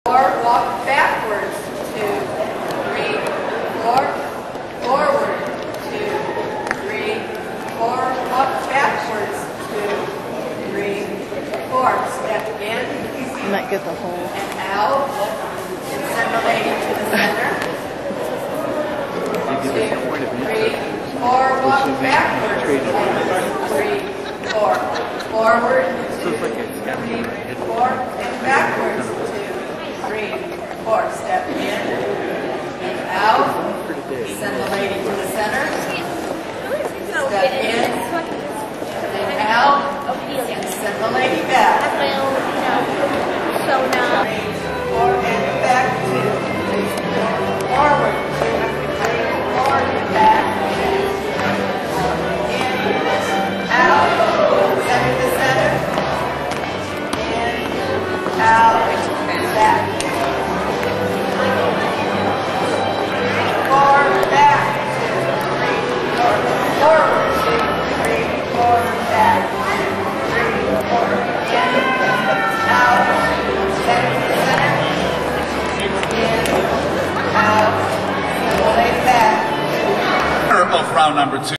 walk backwards, 2, 3, 4, forward, 2, 3, 4, walk backwards, 2, 3, 4, step in, You might get the whole. and out, and send the lady to the center, 2, 3, 4, walk backwards, 2, 3, 4, forward, 2, 3, 4, and backwards, 2, 3, 4, step in, and out, send the lady to the center, step in, and out, and send the lady back, 4, and back, 2, forward, 2, 3, 4, and back, in, out, send to the center, in, out, back. 4, back, 2, 3, 4, forward, 2, 3, 4, back, 2, 3, 4, in, out, back to the center, in, out, and lay back. Of round number 2.